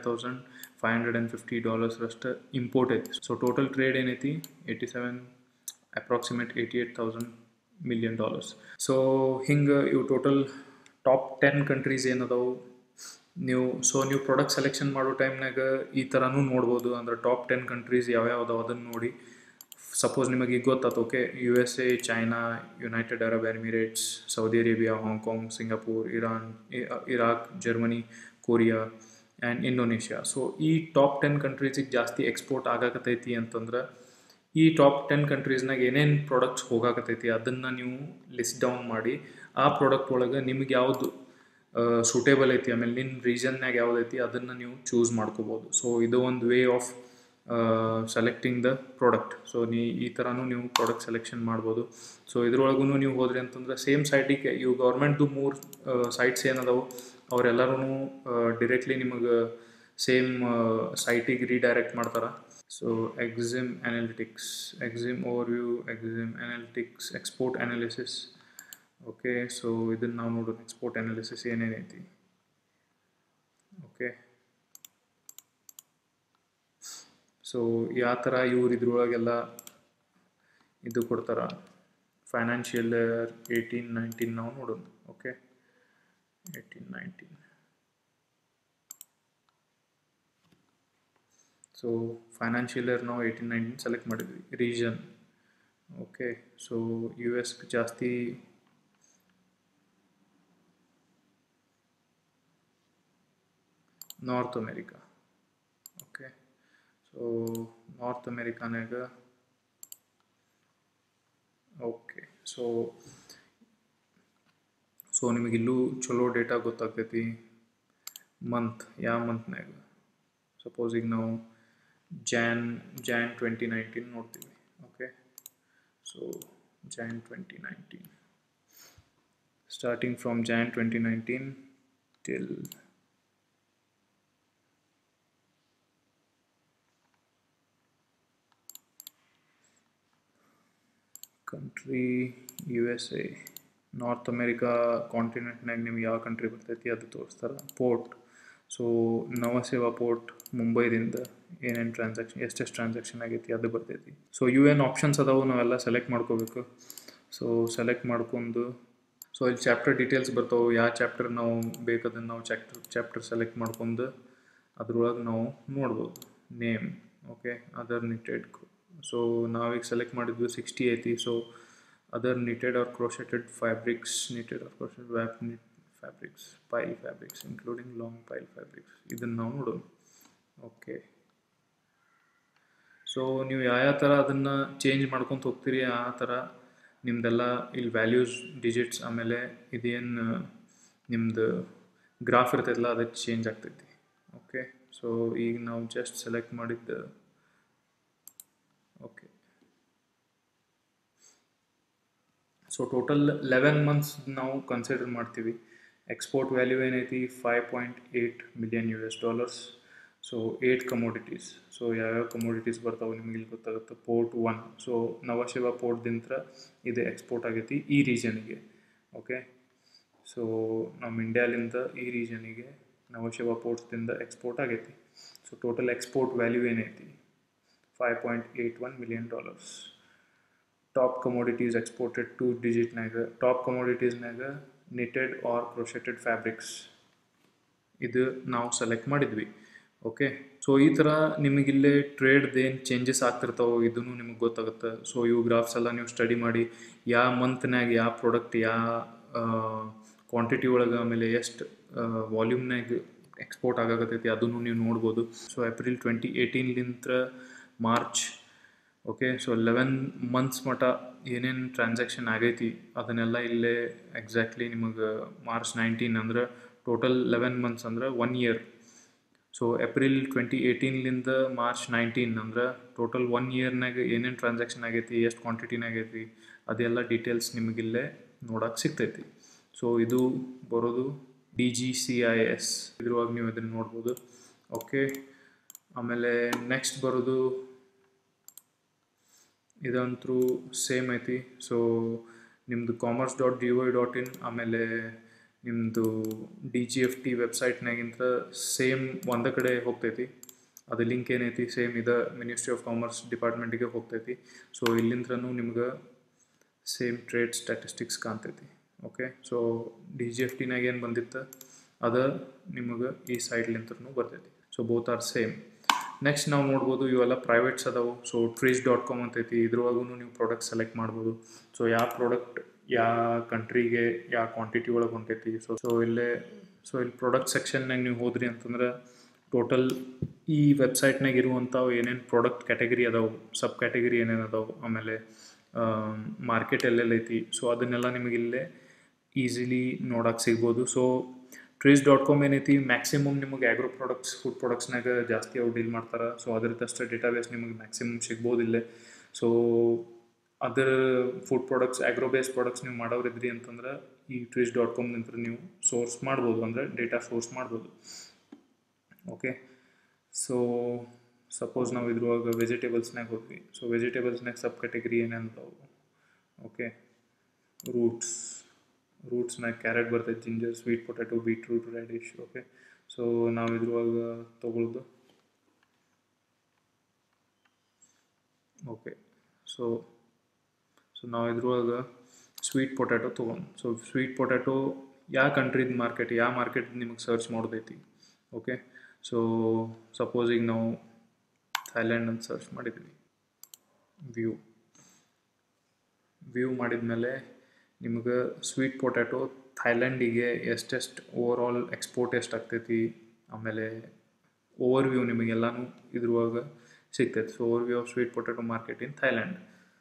$35,550 ಅಷ್ಟು ಇಂಪೋರ್ಟ್ ಐತಿ. ಸೊ ಟೋಟಲ್ ಟ್ರೇಡ್ ಏನೈತಿ ಅಪ್ರಾಕ್ಸಿಮೇಟ್ $88,000 million. ಸೊ ಹಿಂಗೆ ಇವು ಟೋಟಲ್ ಟಾಪ್ 10 ಕಂಟ್ರೀಸ್ ಏನದಾವು. ನೀವು ಪ್ರಾಡಕ್ಟ್ ಸೆಲೆಕ್ಷನ್ ಮಾಡೋ ಟೈಮ್ನಾಗ ಈ ಥರನೂ ನೋಡ್ಬೋದು. ಅಂದ್ರೆ ಟಾಪ್ 10 ಕಂಟ್ರೀಸ್ ಯಾವ್ಯಾವ್ದಾವ ಅದನ್ನು ನೋಡಿ ಸಪೋಸ್ ನಿಮಗೆ ಈಗ ಗೊತ್ತಾಯ್ತು. Okay, USA, China, United Arab Emirates, Saudi Arabia, Hong Kong, Singapore, Iraq, Germany, Korea and Indonesia. So ಈ ಟಾಪ್ 10 ಕಂಟ್ರೀಸಿಗೆ ಜಾಸ್ತಿ ಎಕ್ಸ್ಪೋರ್ಟ್ ಆಗಾಕತ್ತೈತಿ ಅಂತಂದ್ರೆ ಈ ಟಾಪ್ 10 ಕಂಟ್ರೀಸ್ನಾಗ ಏನೇನು ಪ್ರಾಡಕ್ಟ್ಸ್ ಹೋಗಾಕತ್ತೈತಿ ಅದನ್ನು ನೀವು ಲಿಸ್ಟ್ ಡೌನ್ ಮಾಡಿ ಆ ಪ್ರಾಡಕ್ಟ್ ಒಳಗೆ ನಿಮ್ಗೆ ಯಾವುದು ಸೂಟೇಬಲ್ ಐತಿ, ಆಮೇಲೆ ನಿಮ್ಮ ರೀಜನ್ನಾಗ ಯಾವುದೈತಿ ಅದನ್ನು ನೀವು ಚೂಸ್ ಮಾಡ್ಕೋಬೋದು. ಸೊ ಇದು ಒಂದು way of selecting the product. So ಈ ಥರನೂ ನೀವು ಪ್ರಾಡಕ್ಟ್ ಸೆಲೆಕ್ಷನ್ ಮಾಡ್ಬೋದು. ಸೊ ಇದ್ರೊಳಗೂ ನೀವು ಹೋದ್ರಿ ಅಂತಂದ್ರೆ ಸೇಮ್ ಸೈಟಿಗೆ ಇವು ಗೌರ್ಮೆಂಟ್ದು 3 ಸೈಟ್ಸ್ ಏನದಾವು ಅವರೆಲ್ಲರೂ ಡಿರೆಕ್ಟ್ಲಿ ನಿಮಗೆ ಸೇಮ್ ಸೈಟಿಗೆ ರೀಡೈರೆಕ್ಟ್ ಮಾಡ್ತಾರೆ. So EXIM overview, EXIM analytics, export analysis, okay, so ಇದನ್ನು ನಾವು ನೋಡೋಣ ಎಕ್ಸ್ಪೋರ್ಟ್ ಅನಾಲಿಸಿಸ್ ಏನೇನೈತಿ. ಓಕೆ, ಸೊ ಯಾವ ಥರ ಇವ್ರು ಇದ್ರೊಳಗೆಲ್ಲ ಇದು ಕೊಡ್ತಾರ, ಫೈನಾನ್ಷಿಯಲ್ ಇಯರ್ 18-19 ನಾವು ನೋಡೋಣ. ಓಕೆ, 18-19. ಸೊ ಫೈನಾನ್ಷಿಯಲ್ ಇಯರ್ ನಾವು 18-19 ಸೆಲೆಕ್ಟ್ ಮಾಡಿದ್ವಿ. Region, okay, so U S ಜಾಸ್ತಿ, North America. Okay, so North ಅಮೇರಿಕಾನಾಗ ಓಕೆ, ಸೊ ನಿಮಗಿಲ್ಲೂ ಚಲೋ ಡೇಟಾ ಗೊತ್ತಾಗ್ತೈತಿ. ಮಂತ್, ಯಾವ ಮಂತ್ನಾಗ, ಸಪೋಸ್ ಈಗ ನಾವು ಜಾನ್ 2019 ನೋಡ್ತೀವಿ. Okay, so Jan 2019, starting from Jan 2019 till country U S A. North America ಕಾಂಟಿನೆಂಟ್ನಾಗ ನಿಮ್ಗೆ ಯಾವ ಕಂಟ್ರಿ ಬರ್ತೈತಿ ಅದು ತೋರಿಸ್ತಾರೆ. ಪೋರ್ಟ್, ಸೊ ನವಸೇವಾ ಪೋರ್ಟ್ ಮುಂಬೈದಿಂದ ಏನೇನು ಟ್ರಾನ್ಸಾಕ್ಷನ್, ಎಷ್ಟೆಷ್ಟು ಟ್ರಾನ್ಸಾಕ್ಷನ್ ಆಗೈತಿ ಅದು ಬರ್ತೈತಿ. ಸೊ ಏನು ಆಪ್ಷನ್ಸ್ ಅದಾವು ನಾವೆಲ್ಲ ಸೆಲೆಕ್ಟ್ ಮಾಡ್ಕೋಬೇಕು. ಸೊ ಸೆಲೆಕ್ಟ್ ಮಾಡ್ಕೊಂಡು, ಸೊ ಇಲ್ಲಿ ಚಾಪ್ಟರ್ ಡೀಟೇಲ್ಸ್ ಬರ್ತಾವೆ. ಯಾವ ಚಾಪ್ಟರ್ ನಾವು ಬೇಕದನ್ನು ನಾವು ಚಾಪ್ಟರ್ ಸೆಲೆಕ್ಟ್ ಮಾಡ್ಕೊಂಡು ಅದ್ರೊಳಗೆ ನಾವು ನೋಡ್ಬೋದು. Name, okay, other knitted. So ನಾವೀಗ ಸೆಲೆಕ್ಟ್ ಮಾಡಿದ್ವಿ 60 ಐತಿ. So other knitted or crocheted fabrics, knitted or crocheted wrap knit fabrics, pile fabrics including long pile fabrics, ಇದನ್ನು ನಾವು ನೋಡೋಣ. ಓಕೆ, ಸೊ ನೀವು ಯಾವ ಥರ ಅದನ್ನು ಚೇಂಜ್ ಮಾಡ್ಕೊತ ಹೋಗ್ತೀರಿ ಆ ಥರ ನಿಮ್ದೆಲ್ಲ ಇಲ್ಲಿ ವ್ಯಾಲ್ಯೂಸ್, ಡಿಜಿಟ್ಸ್, ಆಮೇಲೆ ಇದೇನು ನಿಮ್ಮದು ಗ್ರಾಫ್ ಇರ್ತೈತಲ್ಲ ಅದಕ್ಕೆ ಚೇಂಜ್ ಆಗ್ತೈತಿ. ಓಕೆ, ಸೊ ಈಗ ನಾವು ಜಸ್ಟ್ ಸೆಲೆಕ್ಟ್ ಮಾಡಿದ್ದು. ಓಕೆ, ಸೊ ಟೋಟಲ್ 11 ಮಂತ್ಸ್ ನಾವು ಕನ್ಸಿಡರ್ ಮಾಡ್ತೀವಿ. ಎಕ್ಸ್ಪೋರ್ಟ್ ವ್ಯಾಲ್ಯೂ ಏನೈತಿ, $5.8 million. So 8 commodities. ಸೊ ಯಾವ್ಯಾವ ಕಮೋಡಿಟೀಸ್ ಬರ್ತಾವೆ ನಿಮಗೆ ಇಲ್ಲಿ ಗೊತ್ತಾಗುತ್ತೆ. ಪೋರ್ಟ್ 1, ಸೊ ನವಶಿವ ಪೋರ್ಟ್ದಿಂತ ಇದು ಎಕ್ಸ್ಪೋರ್ಟ್ ಆಗೈತಿ ಈ ರೀಜನಿಗೆ. ಓಕೆ, ಸೊ ನಮ್ಮ ಇಂಡಿಯಾಲಿಂದ ಈ ರೀಜನಿಗೆ ನವಶಿವ ಪೋರ್ಟ್ಸ್ದಿಂದ ಎಕ್ಸ್ಪೋರ್ಟ್ ಆಗೈತಿ. ಸೊ ಟೋಟಲ್ ಎಕ್ಸ್ಪೋರ್ಟ್ ವ್ಯಾಲ್ಯೂ ಏನೈತಿ, $5.81 million. ಟಾಪ್ ಕಮೋಡಿಟೀಸ್ ಎಕ್ಸ್ಪೋರ್ಟೆಡ್ 2 ಡಿಜಿಟ್ನಾಗ, ಟಾಪ್ ಕಮೋಡಿಟೀಸ್ನಾಗ knitted or crocheted fabrics ಇದು ನಾವು ಸೆಲೆಕ್ಟ್ ಮಾಡಿದ್ವಿ. ಓಕೆ, ಸೊ ಈ ಥರ ನಿಮಗಿಲ್ಲೇ ಟ್ರೇಡ್ದೇನು ಚೇಂಜಸ್ ಆಗ್ತಿರ್ತಾವೆ ಇದನ್ನು ನಿಮಗೆ ಗೊತ್ತಾಗುತ್ತೆ. ಸೊ ಇವು ಗ್ರಾಫ್ಸ್ ಎಲ್ಲ ನೀವು ಸ್ಟಡಿ ಮಾಡಿ ಯಾವ ಮಂತ್ನಾಗ ಯಾವ ಪ್ರಾಡಕ್ಟ್ ಯಾವ ಕ್ವಾಂಟಿಟಿ ಒಳಗೆ, ಆಮೇಲೆ ಎಷ್ಟು ವಾಲ್ಯೂಮ್ನಾಗ ಎಕ್ಸ್ಪೋರ್ಟ್ ಆಗಾಕತ್ತೈತಿ ಅದನ್ನು ನೀವು ನೋಡ್ಬೋದು. So April 2018 March, okay, so 11 months ಮಟ್ಟ ಏನೇನು ಟ್ರಾನ್ಸಾಕ್ಷನ್ ಆಗೈತಿ ಅದನ್ನೆಲ್ಲ ಇಲ್ಲೇ ಎಕ್ಸಾಕ್ಟ್ಲಿ ನಿಮಗೆ ಮಾರ್ಚ್ 19 ಅಂದ್ರೆ ಟೋಟಲ್ 11 ಮಂತ್ಸ್ ಅಂದ್ರೆ 1 ಇಯರ್. ಸೊ ಏಪ್ರಿಲ್ 2018 ಮಾರ್ಚ್ 19 ಅಂದ್ರೆ ಟೋಟಲ್ 1 ಇಯರ್ನಾಗ ಏನೇನು ಟ್ರಾನ್ಸಾಕ್ಷನ್ ಆಗೈತಿ, ಎಷ್ಟು ಕ್ವಾಂಟಿಟಿನಾಗ ಆಗೈತಿ ಅದೆಲ್ಲ ಡೀಟೇಲ್ಸ್ ನಿಮಗಿಲ್ಲೇ ನೋಡೋಕೆ ಸಿಗ್ತೈತಿ. ಸೊ ಇದು ಬರೋದು DGCIS, ಇದ್ರೊಳಗೆ ನೀವು ಇದನ್ನು ನೋಡ್ಬೋದು. ಓಕೆ, ಆಮೇಲೆ ನೆಕ್ಸ್ಟ್ ಬರೋದು ಇದಂತರೂ ಸೇಮ್ ಐತಿ. ಸೊ ನಿಮ್ಮದು commerce.gov.in ಆಮೇಲೆ ನಿಮ್ಮದು DGFT ವೆಬ್ಸೈಟ್ನಾಗಿಂತ ಸೇಮ್ ಒಂದೇ ಕಡೆ ಹೋಗ್ತೈತಿ. ಅದು ಲಿಂಕ್ ಏನೈತಿ ಸೇಮ್ ಇದು ಮಿನಿಸ್ಟ್ರಿ ಆಫ್ ಕಾಮರ್ಸ್ ಡಿಪಾರ್ಟ್ಮೆಂಟಿಗೆ ಹೋಗ್ತೈತಿ. ಸೊ ಇಲ್ಲಿಂದ್ರೂ ನಿಮ್ಗೆ ಸೇಮ್ ಟ್ರೇಡ್ ಸ್ಟ್ಯಾಟಿಸ್ಟಿಕ್ಸ್ ಕಾಣ್ತೈತಿ. ಓಕೆ, ಸೊ DGFTನಾಗ ಏನು ಬಂದಿತ್ತು ಅದು ನಿಮಗೆ ಈ ಸೈಟ್ಲಿಂತ್ರನೂ ಬರ್ತೈತಿ. So both are same. Next ನಾವು ನೋಡ್ಬೋದು ಇವೆಲ್ಲ ಪ್ರೈವೇಟ್ಸ್ ಅದಾವು. ಸೊ trees.com ಅಂತೈತಿ, ಇದ್ರೊಳಗೂ ನೀವು ಪ್ರಾಡಕ್ಟ್ ಸೆಲೆಕ್ಟ್ ಮಾಡ್ಬೋದು. ಸೊ ಯಾವ ಪ್ರಾಡಕ್ಟ್ ಯಾವ ಕಂಟ್ರಿಗೆ ಯಾವ ಕ್ವಾಂಟಿಟಿ ಒಳಗೆ ಹೊಂಟೈತಿ. ಸೊ ಇಲ್ಲಿ ಪ್ರಾಡಕ್ಟ್ ಸೆಕ್ಷನ್ನಾಗ ನೀವು ಹೋದ್ರಿ ಅಂತಂದ್ರೆ ಟೋಟಲ್ ಈ ವೆಬ್ಸೈಟ್ನಾಗ ಇರುವಂಥವು ಏನೇನು ಪ್ರಾಡಕ್ಟ್ ಕ್ಯಾಟಗರಿ ಅದಾವು, ಸಬ್ ಕ್ಯಾಟಗರಿ ಏನೇನು ಅದಾವು, ಆಮೇಲೆ ಮಾರ್ಕೆಟ್ ಎಲ್ಲೆಲ್ಲೈತಿ, ಸೊ ಅದನ್ನೆಲ್ಲ ನಿಮಗಿಲ್ಲೇ ಈಸಿಲಿ ನೋಡೋಕೆ ಸಿಗ್ಬೋದು. ಸೊ trees.com ಏನೈತಿ ಮ್ಯಾಕ್ಸಿಮಮ್ ನಿಮಗೆ ಆಗ್ರೋ ಪ್ರಾಡಕ್ಟ್ಸ್, ಫುಡ್ ಪ್ರಾಡಕ್ಟ್ಸ್ನಾಗ ಜಾಸ್ತಿ ಅವ್ರು ಡೀಲ್ ಮಾಡ್ತಾರೆ. ಸೊ ಅದರದಷ್ಟು ಡೇಟಾಬೇಸ್ ನಿಮಗೆ ಮ್ಯಾಕ್ಸಿಮಮ್ ಸಿಗ್ಬೋದಿಲ್ಲ. ಸೊ ಅದರ food products, agro based products ನೀವು ಮಾಡೋರಿದ್ರಿ ಅಂತಂದ್ರೆ ಈ trees.com ನಿಂತ ನೀವು ಸೋರ್ಸ್ ಮಾಡ್ಬೋದು, ಅಂದರೆ ಡೇಟಾ ಸೋರ್ಸ್ ಮಾಡ್ಬೋದು. ಓಕೆ, ಸೊ ಸಪೋಸ್ ನಾವು ಇದ್ರೊಳಗೆ ವೆಜಿಟೇಬಲ್ಸ್ನಾಗ ಹೋದ್ವಿ. ಸೊ ವೆಜಿಟೇಬಲ್ಸ್ನಾಗ ಸಬ್ ಕ್ಯಾಟಗರಿ ಏನೇನು ಅದಾವು. ಓಕೆ, ರೂಟ್ಸ್, ರೂಟ್ಸ್ನಾಗ ಕ್ಯಾರೆಟ್ ಬರ್ತೈತೆ, ginger, sweet potato, beetroot, radish. Okay, so ನಾವು ಇದ್ರೊಳಗೆ ತೊಗೊಳ್ಳೋದು. ಓಕೆ, ಸೊ ನಾವು ಇದ್ರೊಳಗೆ ಸ್ವೀಟ್ ಪೊಟ್ಯಾಟೊ ತೊಗೊಂಡು. ಸೊ ಸ್ವೀಟ್ ಪೊಟ್ಯಾಟೊ ಯಾವ ಕಂಟ್ರಿದ ಮಾರ್ಕೆಟ್, ಯಾವ ಮಾರ್ಕೆಟ್ ನಿಮಗೆ ಸರ್ಚ್ ಮಾಡೋದೈತಿ. ಓಕೆ, ಸೊ ಸಪೋಸ್ ಈಗ ನಾವು ಥೈಲ್ಯಾಂಡ್ ಅಂತ ಸರ್ಚ್ ಮಾಡಿದ್ವಿ. ವ್ಯೂ ಮಾಡಿದ್ಮೇಲೆ ನಿಮ್ಗೆ ಸ್ವೀಟ್ ಪೊಟ್ಯಾಟೊ ಥೈಲ್ಯಾಂಡಿಗೆ ಎಷ್ಟೆಷ್ಟು ಓವರ್ ಆಲ್ ಎಕ್ಸ್ಪೋರ್ಟ್ ಎಷ್ಟು ಆಗ್ತೈತಿ, ಆಮೇಲೆ ಓವರ್ ವ್ಯೂ ನಿಮಗೆಲ್ಲನೂ ಇದ್ರೊಳಗೆ ಸಿಗ್ತೈತೆ. So overview of sweet potato market in Thailand.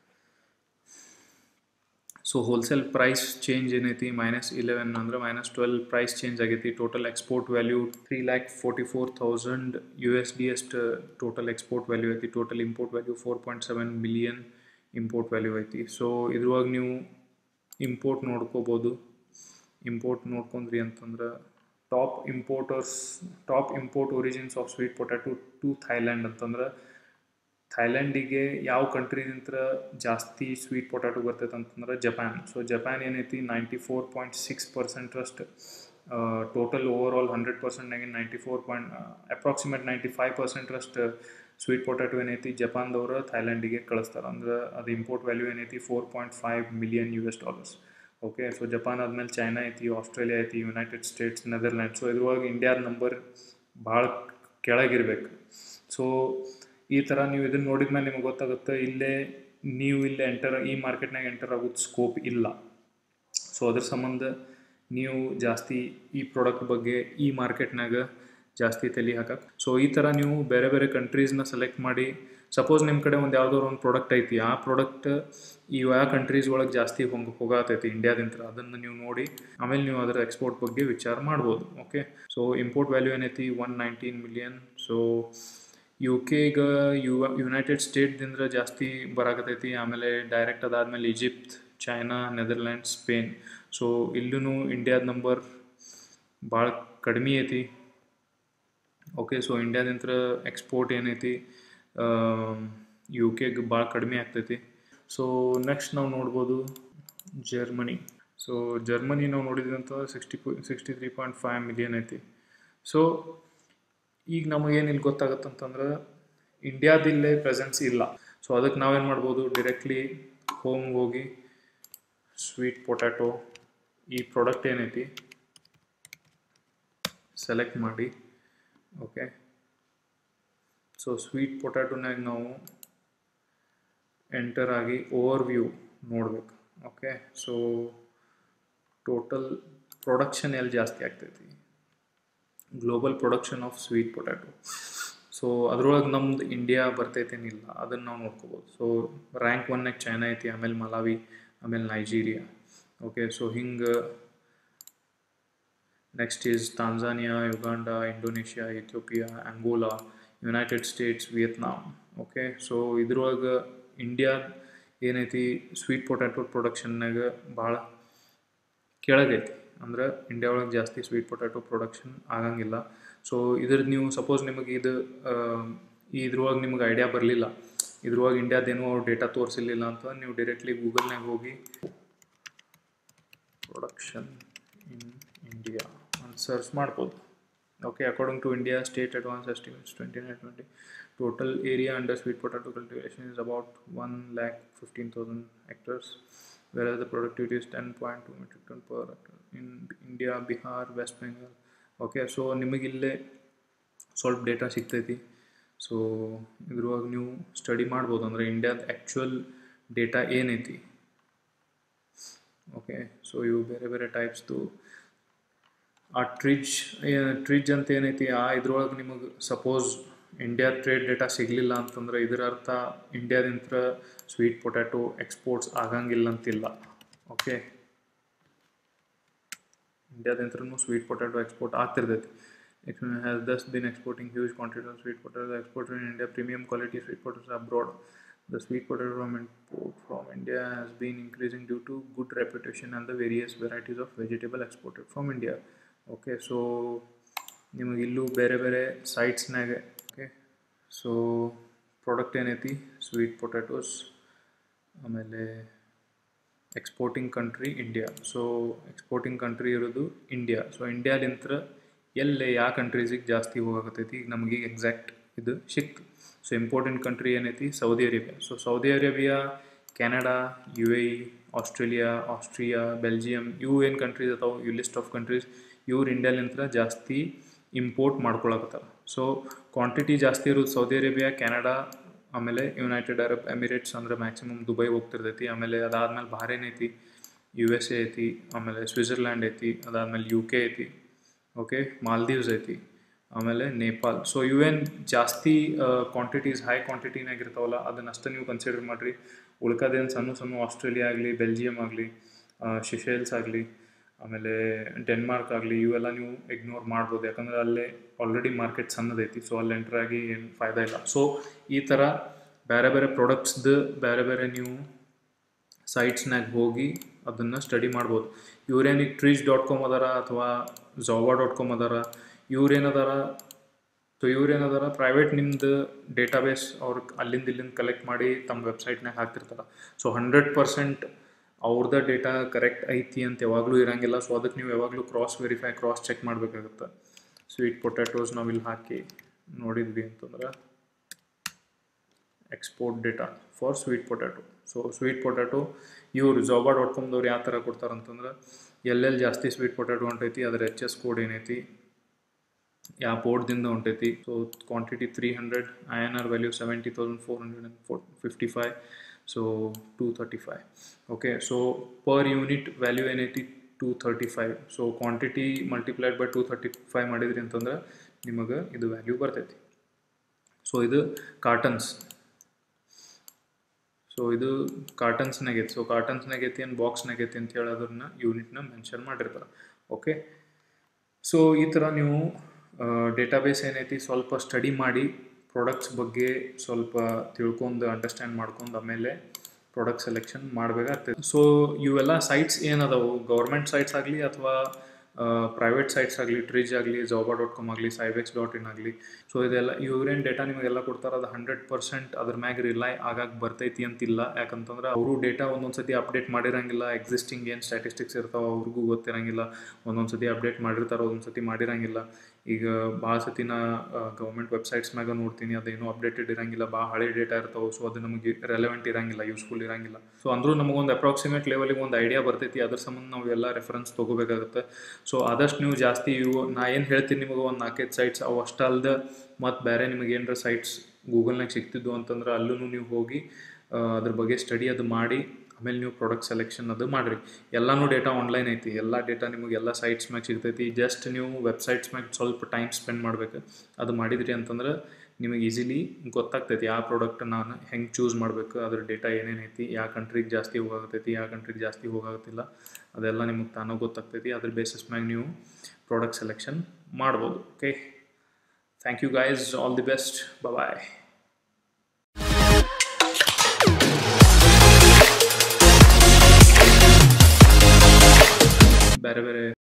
So wholesale price change ಏನೈತಿ -11 ಅಂದ್ರೆ -12 ಪ್ರೈಸ್ ಚೇಂಜ್ ಆಗೈತಿ. ಟೋಟಲ್ ಎಕ್ಸ್ಪೋರ್ಟ್ ವ್ಯಾಲ್ಯೂ $344,000 USD ಅಷ್ಟು ಟೋಟಲ್ ಎಕ್ಸ್ಪೋರ್ಟ್ ವ್ಯಾಲ್ಯೂ ಐತಿ. Total import value 4.7 million import value ಐತಿ. ಸೊ ಇದ್ರೊಳಗೆ ನೀವು ಇಂಪೋರ್ಟ್ ನೋಡ್ಕೋಬೋದು. ಇಂಪೋರ್ಟ್ ನೋಡ್ಕೊಂಡ್ರಿ ಅಂತಂದ್ರೆ top import origins of sweet potato to Thailand ಅಂತಂದ್ರೆ ಥೈಲ್ಯಾಂಡಿಗೆ ಯಾವ ಕಂಟ್ರಿದಿಂತ ಜಾಸ್ತಿ ಸ್ವೀಟ್ ಪೊಟ್ಯಾಟೊ ಬರ್ತೈತೆ ಅಂತಂದ್ರೆ ಜಪಾನ್. ಸೊ ಜಪಾನ್ ಏನೈತಿ 94.6% ಅಷ್ಟು ಟೋಟಲ್ ಓವರ್ ಆಲ್ 100%ನಾಗ 94 ಅಪ್ರಾಕ್ಸಿಮೇಟ್ 95% ಅಷ್ಟು ಸ್ವೀಟ್ ಪೊಟ್ಯಾಟೊ ಏನೈತಿ ಜಪಾನ್ದವರು ಥೈಲ್ಯಾಂಡಿಗೆ ಕಳಿಸ್ತಾರೆ. ಅಂದ್ರೆ ಅದು ಇಂಪೋರ್ಟ್ ವ್ಯಾಲ್ಯೂ ಏನೈತಿ $4.5 million US. Okay, so Japan ಆದಮೇಲೆ ಚೈನಾ ಐತಿ, ಆಸ್ಟ್ರೇಲಿಯಾ ಐತಿ, ಯುನೈಟೆಡ್ ಸ್ಟೇಟ್ಸ್, ನೆದರ್ಲ್ಯಾಂಡ್ಸ್. ಸೊ ಇದ್ರೊಳಗೆ ಇಂಡಿಯಾದ ನಂಬರ್ ಭಾಳ ಕೆಳಗಿರ್ಬೇಕು. ಸೊ ಈ ಥರ ನೀವು ಇದನ್ನು ನೋಡಿದ್ಮೇಲೆ ನಿಮಗೆ ಗೊತ್ತಾಗುತ್ತೆ ನೀವು ಇಲ್ಲೇ ಈ ಮಾರ್ಕೆಟ್ನಾಗ ಎಂಟರ್ ಆಗೋದು ಸ್ಕೋಪ್ ಇಲ್ಲ. ಸೊ ಅದ್ರ ಸಂಬಂಧ ನೀವು ಜಾಸ್ತಿ ಈ ಪ್ರಾಡಕ್ಟ್ ಬಗ್ಗೆ ಈ ಮಾರ್ಕೆಟ್ನಾಗ ಜಾಸ್ತಿ ತಲೆ ಹಾಕಕ್ಕೆ. ಸೊ ಈ ಥರ ನೀವು ಬೇರೆ ಬೇರೆ ಕಂಟ್ರೀಸ್ನ ಸೆಲೆಕ್ಟ್ ಮಾಡಿ, ಸಪೋಸ್ ನಿಮ್ಮ ಕಡೆ ಒಂದು ಯಾವುದಾದ್ರು ಒಂದು ಪ್ರಾಡಕ್ಟ್ ಐತಿ, ಆ ಪ್ರಾಡಕ್ಟ್ ಯಾವ ಕಂಟ್ರೀಸ್ ಒಳಗೆ ಜಾಸ್ತಿ ಹೋಗತೈತಿ ಇಂಡಿಯಾದಿಂದ, ಅದನ್ನು ನೀವು ನೋಡಿ ಆಮೇಲೆ ನೀವು ಅದರ ಎಕ್ಸ್ಪೋರ್ಟ್ ಬಗ್ಗೆ ವಿಚಾರ ಮಾಡ್ಬೋದು. ಓಕೆ, ಸೊ ಇಂಪೋರ್ಟ್ ವ್ಯಾಲ್ಯೂ ಏನೈತಿ 119 ಮಿಲಿಯನ್. ಸೊ UK ಯುನೈಟೆಡ್ ಸ್ಟೇಟ್ದಿಂದ ಜಾಸ್ತಿ ಬರಾಕತೈತಿ. ಆಮೇಲೆ ಡೈರೆಕ್ಟ್ ಅದಾದಮೇಲೆ Egypt, China, Netherlands, Spain. So ಇಲ್ಲೂ ಇಂಡಿಯಾದ ನಂಬರ್ ಭಾಳ ಕಡಿಮೆ ಐತಿ. ಓಕೆ, ಸೊ ಇಂಡಿಯಾದಿಂದ ಎಕ್ಸ್ಪೋರ್ಟ್ ಏನೈತಿ UKಗೆ ಭಾಳ ಕಡಿಮೆ ಆಗ್ತೈತಿ. ಸೊ ನೆಕ್ಸ್ಟ್ ನಾವು ನೋಡ್ಬೋದು ಜರ್ಮನಿ. ಸೊ ಜರ್ಮನಿ ನಾವು ನೋಡಿದಂಥ 63.5 ಮಿಲಿಯನ್ ಐತಿ. ಸೊ ಈಗ ನಮಗೇನು ಇಲ್ಲಿ ಗೊತ್ತಾಗತ್ತಂತಂದ್ರೆ ಇಂಡಿಯಾದಿಲ್ಲೇ ಪ್ರೆಸೆನ್ಸ್ ಇಲ್ಲ. ಸೊ ಅದಕ್ಕೆ ನಾವೇನು ಮಾಡ್ಬೋದು, ಡೈರೆಕ್ಟ್ಲಿ ಹೋಮ್ಗೆ ಹೋಗಿ ಸ್ವೀಟ್ ಪೊಟ್ಯಾಟೊ ಈ ಪ್ರಾಡಕ್ಟ್ ಏನೈತಿ ಸೆಲೆಕ್ಟ್ ಮಾಡಿ. ಓಕೆ, ಸೊ ಸ್ವೀಟ್ ಪೊಟ್ಯಾಟೊನಾಗ ನಾವು ಎಂಟರ್ ಆಗಿ ಓವರ್ ವ್ಯೂ ನೋಡ್ಬೇಕು. ಓಕೆ, ಸೊ ಟೋಟಲ್ ಪ್ರೊಡಕ್ಷನ್ ಎಲ್ಲಿ ಜಾಸ್ತಿ ಆಗ್ತೈತಿ, global production of sweet potato. So ಅದ್ರೊಳಗೆ ನಮ್ದು ಇಂಡಿಯಾ ಬರ್ತೈತೇನಿಲ್ಲ ಅದನ್ನು ನಾವು ನೋಡ್ಕೋಬೋದು. ಸೊ ರ್ಯಾಂಕ್ 1ನಾಗ ಚೈನಾ ಐತಿ, ಆಮೇಲೆ ಮಲಾವಿ, ಆಮೇಲೆ ನೈಜೀರಿಯಾ. ಓಕೆ, ಸೊ ಹಿಂಗೆ next is Tanzania, Uganda, Indonesia, Ethiopia, Angola, United States, Vietnam. Okay, so ಇದ್ರೊಳಗೆ ಇಂಡಿಯಾ ಏನೈತಿ ಸ್ವೀಟ್ ಪೊಟ್ಯಾಟೊ ಪ್ರೊಡಕ್ಷನ್ನಾಗ ಭಾಳ ಕೆಳಗೈತಿ. ಅಂದ್ರೆ ಇಂಡಿಯಾ ಒಳಗೆ ಜಾಸ್ತಿ ಸ್ವೀಟ್ ಪೊಟ್ಯಾಟೊ ಪ್ರೊಡಕ್ಷನ್ ಆಗಂಗಿಲ್ಲ. ಸೊ ಇದ್ರದ್ದು ನೀವು ಸಪೋಸ್ ನಿಮಗೆ ಇದ್ರೊಳಗೆ ನಿಮ್ಗೆ ಐಡಿಯಾ ಬರಲಿಲ್ಲ, ಇದ್ರೊಳಗೆ ಇಂಡಿಯಾದೇನೋ ಅವ್ರು ಡೇಟಾ ತೋರಿಸಿಲ್ಲ ಅಂತ ನೀವು ಡೈರೆಕ್ಟ್ಲಿ ಗೂಗಲ್ನಾಗ ಹೋಗಿ ಪ್ರೊಡಕ್ಷನ್ ಇನ್ ಇಂಡಿಯಾ ಅಂತ ಸರ್ಚ್ ಮಾಡ್ಬೋದು. Okay, according to India state advance estimates 2020 total area under sweet potato cultivation is about 1,15,000 hectares, whereas the productivity is 10.2 metric ton per hectare in India, Bihar, West Bengal. Okay, so ನಿಮಗಿಲ್ಲೇ ಸ್ವಲ್ಪ data ಸಿಗ್ತೈತಿ. So ಇದ್ರೊಳಗೆ ನೀವು study ಮಾಡ್ಬೋದು, ಅಂದರೆ ಇಂಡಿಯಾದ actual data ಏನೈತಿ. Okay, so ಇವು ಬೇರೆ ಬೇರೆ ಟೈಪ್ಸ್ದು. ಆ ಟ್ರಿಡ್ಜ್ ಅಂತ ಏನೈತಿ ಇದ್ರೊಳಗೆ ನಿಮಗೆ ಸಪೋಸ್ ಇಂಡಿಯಾ ಟ್ರೇಡ್ ಡೇಟಾ ಸಿಗಲಿಲ್ಲ ಅಂತಂದ್ರೆ ಇದರ ಅರ್ಥ ಇಂಡಿಯಾದಿಂದ ಸ್ವೀಟ್ ಪೊಟ್ಯಾಟೊ ಎಕ್ಸ್ಪೋರ್ಟ್ಸ್ ಆಗಂಗಿಲ್ಲ ಅಂತಿಲ್ಲ. ಓಕೆ, ಇಂಡಿಯಾದಿಂದನೂ ಸ್ವೀಟ್ ಪೊಟ್ಯಾಟೊ ಎಕ್ಸ್ಪೋರ್ಟ್ ಆಗ್ತಿರ್ತೈತಿ. has thus been exporting huge quantities of sweet potatoes exported in India. Premium quality sweet potatoes abroad. The sweet potato import from India has been increasing due to good reputation and the various varieties of vegetable exported from India. Okay, so ನಿಮಗೆ ಇಲ್ಲೂ ಬೇರೆ ಬೇರೆ ಸೈಟ್ಸ್ನಾಗ. Okay, so product ಏನೈತಿ sweet potatoes, ಆಮೇಲೆ exporting country India. So exporting country ಇರೋದು India. So ಇಂಡಿಯಾಲಿಂತ್ರ ಎಲ್ಲೇ ಯಾವ ಕಂಟ್ರೀಸಿಗೆ ಜಾಸ್ತಿ ಹೋಗಾಕತ್ತೈತಿ, ಈಗ ನಮಗೆ ಎಕ್ಸಾಕ್ಟ್ ಇದು ಸಿಕ್ತು. ಸೊ ಇಂಪಾರ್ಟೆಂಟ್ ಕಂಟ್ರಿ ಏನೈತಿ, Saudi Arabia. So Saudi Arabia, Canada, UAE, Austria, Belgium, ಇವು ಏನು ಕಂಟ್ರೀಸ್ ಅದಾವೆ, ಇವು ಲಿಸ್ಟ್ ಆಫ್ ಕಂಟ್ರೀಸ್, ಇವ್ರು ಇಂಡಿಯಾಲಿಂತ್ರ ಜಾಸ್ತಿ ಇಂಪೋರ್ಟ್ ಮಾಡ್ಕೊಳಕತ್ತಾರ. ಸೊ ಕ್ವಾಂಟಿಟಿ ಜಾಸ್ತಿ ಇರೋದು ಸೌದಿ ಅರೇಬಿಯಾ, ಕೆನಡಾ, ಆಮೇಲೆ ಯುನೈಟೆಡ್ ಅರಬ್ ಎಮಿರೇಟ್ಸ್ ಅಂದರೆ ಮ್ಯಾಕ್ಸಿಮಮ್ ದುಬೈ ಹೋಗ್ತಿರ್ತೈತಿ. ಆಮೇಲೆ ಅದಾದ್ಮೇಲೆ ಬಹರೇನ್ ಐತಿ, USA ಐತಿ, ಆಮೇಲೆ ಸ್ವಿಟ್ಜರ್ಲ್ಯಾಂಡ್ ಐತಿ, ಅದಾದ್ಮೇಲೆ UK ಐತಿ, ಓಕೆ, ಮಾಲ್ದೀವ್ಸ್ ಐತಿ, ಆಮೇಲೆ ನೇಪಾಲ್. ಸೊ ಇವೇನು ಜಾಸ್ತಿ ಕ್ವಾಂಟಿಟೀಸ್ ಹೈ ಕ್ವಾಂಟಿಟಿನಾಗಿರ್ತಾವಲ್ಲ ಅದನ್ನಷ್ಟು ನೀವು ಕನ್ಸಿಡರ್ ಮಾಡಿರಿ. ಉಳ್ಕೋದೇನು ಸಣ್ಣ ಆಸ್ಟ್ರೇಲಿಯಾ ಆಗಲಿ, ಬೆಲ್ಜಿಯಂ ಆಗಲಿ, ಸಿಶೆಲ್ಸ್ ಆಗಲಿ, ಆಮೇಲೆ ಡೆನ್ಮಾರ್ಕ್ ಆಗಲಿ, ಇವೆಲ್ಲ ನೀವು ಇಗ್ನೋರ್ ಮಾಡ್ಬೋದು. ಯಾಕಂದರೆ ಅಲ್ಲೇ ಆಲ್ರೆಡಿ ಮಾರ್ಕೆಟ್ ಸಣ್ಣದೈತಿ. ಸೊ ಅಲ್ಲಿ ಎಂಟ್ರ್ ಆಗಿ ಏನು ಫಾಯ್ದಾ ಇಲ್ಲ. ಸೊ ಈ ಥರ ಬೇರೆ ಬೇರೆ ಪ್ರಾಡಕ್ಟ್ಸ್ದು ಬೇರೆ ನೀವು ಸೈಟ್ಸ್ನಾಗ ಹೋಗಿ ಅದನ್ನು ಸ್ಟಡಿ ಮಾಡ್ಬೋದು. ಇವ್ರೇನಿಗೆ trees.com ಅದಾರ ಅಥವಾ java.com ಅದಾರ, ಇವ್ರೇನದಾರ ಪ್ರೈವೇಟ್ ನಿಮ್ದು ಡೇಟಾಬೇಸ್ ಅವ್ರು ಅಲ್ಲಿಂದ ಇಲ್ಲಿಂದ ಕಲೆಕ್ಟ್ ಮಾಡಿ ತಮ್ಮ ವೆಬ್ಸೈಟ್ನಾಗ ಹಾಕ್ತಿರ್ತಾರೆ. ಸೊ 100% ಅವ್ರದ್ದು ಡೇಟಾ ಕರೆಕ್ಟ್ ಐತಿ ಅಂತ ಯಾವಾಗಲೂ ಇರೋಂಗಿಲ್ಲ. ಸೊ ಅದಕ್ಕೆ ನೀವು ಯಾವಾಗಲೂ ಕ್ರಾಸ್ ಚೆಕ್ ಮಾಡಬೇಕಾಗುತ್ತೆ. ಸ್ವೀಟ್ ಪೊಟ್ಯಾಟೋಸ್ ನಾವಿಲ್ಲಿ ಹಾಕಿ ನೋಡಿದ್ವಿ ಅಂತಂದ್ರೆ export data for sweet potato. So sweet potato ಇವರು java.comದವ್ರು ಯಾವ ಥರ ಕೊಡ್ತಾರಂತಂದ್ರೆ ಎಲ್ಲೆಲ್ಲಿ ಜಾಸ್ತಿ ಸ್ವೀಟ್ ಪೊಟ್ಯಾಟೊ ಹೊಂಟೈತಿ, ಅದರ HS ಕೋಡ್ ಏನೈತಿ, ಯಾವ ಪೋರ್ಟ್ದಿಂದ ಹೊಂಟೈತಿ. So quantity 300, INR value 70,455, so 235. Okay, so per unit value ಏನೈತಿ 235. ಸೊ ಕ್ವಾಂಟಿಟಿ ಮಲ್ಟಿಪ್ಲೈಡ್ ಬೈ 235 ಮಾಡಿದ್ರಿ ಅಂತಂದ್ರೆ ನಿಮಗೆ ಇದು ವ್ಯಾಲ್ಯೂ ಬರ್ತೈತಿ. ಸೊ ಇದು ಕಾರ್ಟನ್ಸ್. ಸೊ ಇದು ಕಾರ್ಟನ್ಸ್ನಾಗೈತಿ. ಸೊ ಕಾರ್ಟನ್ಸ್ನಾಗೈತಿ ಏನು ಬಾಕ್ಸ್ನಾಗೈತಿ ಅಂತ ಹೇಳಿ ಅದನ್ನ ಯೂನಿಟ್ನ ಮೆನ್ಷನ್ ಮಾಡಿರ್ತಾರೆ. ಓಕೆ, ಸೊ ಈ ಥರ ನೀವು ಡೇಟಾಬೇಸ್ ಏನೈತಿ ಸ್ವಲ್ಪ ಸ್ಟಡಿ ಮಾಡಿ ಪ್ರಾಡಕ್ಟ್ಸ್ ಬಗ್ಗೆ ಸ್ವಲ್ಪ ತಿಳ್ಕೊಂಡು ಅಂಡರ್ಸ್ಟ್ಯಾಂಡ್ ಮಾಡ್ಕೊಂಡು ಆಮೇಲೆ ಪ್ರಾಡಕ್ಟ್ ಸೆಲೆಕ್ಷನ್ ಮಾಡಬೇಕಾಗ್ತದೆ. ಸೊ ಇವೆಲ್ಲ ಸೈಟ್ಸ್ ಏನದಾವು, ಗೌರ್ಮೆಂಟ್ ಸೈಟ್ಸ್ ಆಗಲಿ ಅಥವಾ ಪ್ರೈವೇಟ್ ಸೈಟ್ಸ್ ಆಗಲಿ, ಟ್ರೀಜ್ ಆಗಲಿ, java.com ಆಗಲಿ, cybex.in ಆಗಲಿ, ಸೊ ಇದೆಲ್ಲ ಇವ್ರೇನು ಡೇಟಾ ನಿಮಗೆಲ್ಲ ಕೊಡ್ತಾರೆ ಅದು 100% ಅದ್ರ ಮ್ಯಾಗ ರಿಲೈ ಆಗಕ್ಕೆ ಬರ್ತೈತಿ ಅಂತಿಲ್ಲ. ಯಾಕಂತಂದ್ರೆ ಅವರು ಡೇಟಾ ಒಂದೊಂದು ಸತಿ ಅಪ್ಡೇಟ್ ಮಾಡಿರಂಗಿಲ್ಲ. ಎಕ್ಸಿಸ್ಟಿಂಗ್ ಏನು ಸ್ಟ್ಯಾಟಿಸ್ಟಿಕ್ಸ್ ಇರ್ತಾವೆ ಅವ್ರಿಗೂ ಗೊತ್ತಿರಂಗಿಲ್ಲ. ಒಂದೊಂದು ಸತಿ ಅಪ್ಡೇಟ್ ಮಾಡಿರ್ತಾರೆ, ಒಂದೊಂದು ಸತಿ ಮಾಡಿರಂಗಿಲ್ಲ. ಈಗ ಭಾಳ ಸತಿ ನಾ ಗೌರ್ಮೆಂಟ್ ವೆಬ್ಸೈಟ್ಸ್ ಮ್ಯಾಗ ನೋಡ್ತೀನಿ, ಅದೇನೋ ಅಪ್ಡೇಟೆಡ್ ಇರಂಗಿಲ್ಲ, ಭಾಳ ಹಳೆ ಡೇಟಾ ಇರ್ತಾವೆ. ಸೊ ಅದು ನಮಗೆ ರೆಲೆವೆಂಟ್ ಇರಂಗಿಲ್ಲ, ಯೂಸ್ಫುಲ್ ಇರಂಗಿಲ್ಲ. ಸೊ ಅಂದರೂ ನಮಗೊಂದು ಅಪ್ರಾಕ್ಸಿಮೇಟ್ ಲೆವೆಲಿಗೆ ಒಂದು ಐಡಿಯಾ ಬರ್ತೈತಿ. ಅದ್ರ ಸಂಬಂಧ ನಾವು ಎಲ್ಲ ರೆಫರೆನ್ಸ್ ತೊಗೋಬೇಕಾಗುತ್ತೆ. ಸೊ ಆದಷ್ಟು ನೀವು ಜಾಸ್ತಿ ನಾ ಏನು ಹೇಳ್ತೀನಿ ನಿಮಗೆ ಒಂದು 4-5 ಸೈಟ್ಸ್ ಅವು ಅಷ್ಟಲ್ದ ಮತ್ತು ಬೇರೆ ನಿಮಗೆ ಏನರ ಸೈಟ್ಸ್ ಗೂಗಲ್ನಾಗ ಸಿಗ್ತಿದ್ದು ಅಂತಂದ್ರೆ ಅಲ್ಲೂ ನೀವು ಹೋಗಿ ಅದ್ರ ಬಗ್ಗೆ ಸ್ಟಡಿ ಅದು ಮಾಡಿ ಆಮೇಲೆ ನೀವು ಪ್ರಾಡಕ್ಟ್ ಸೆಲೆಕ್ಷನ್ ಅದು ಮಾಡಿರಿ. ಎಲ್ಲನೂ ಡೇಟಾ ಆನ್ಲೈನ್ ಐತಿ, ಎಲ್ಲ ಡೇಟಾ ನಿಮಗೆ ಎಲ್ಲ ಸೈಟ್ಸ್ ಮ್ಯಾಗ ಸಿಗ್ತೈತಿ. ಜಸ್ಟ್ ನೀವು ವೆಬ್ಸೈಟ್ಸ್ ಮ್ಯಾಗ ಸ್ವಲ್ಪ ಟೈಮ್ ಸ್ಪೆಂಡ್ ಮಾಡಬೇಕು. ಅದು ಮಾಡಿದ್ರಿ ಅಂತಂದ್ರೆ ನಿಮಗೆ ಈಸಿಲಿ ಗೊತ್ತಾಗ್ತೈತಿ ಯಾವ ಪ್ರಾಡಕ್ಟ್ ನಾನು ಹೆಂಗೆ ಚೂಸ್ ಮಾಡಬೇಕು, ಅದ್ರ ಡೇಟಾ ಏನೇನೈತಿ, ಯಾವ ಕಂಟ್ರಿಗೆ ಜಾಸ್ತಿ ಹೋಗಾಗತ್ತೈತಿ, ಯಾವ ಕಂಟ್ರಿಗೆ ಜಾಸ್ತಿ ಹೋಗಾಗತ್ತಿಲ್ಲ, ಅದೆಲ್ಲ ನಿಮಗೆ ತಾನೂ ಗೊತ್ತಾಗ್ತೈತಿ. ಅದ್ರ ಬೇಸಿಸ್ ಮ್ಯಾಗ ನೀವು ಪ್ರಾಡಕ್ಟ್ ಸೆಲೆಕ್ಷನ್ ಮಾಡ್ಬೋದು. Okay, thank you guys, all the best, bye. ಬೇರೆ ಬೇರೆ